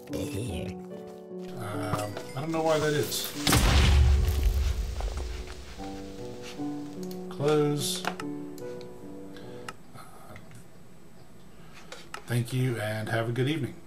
I don't know why that is. Close. Thank you and have a good evening.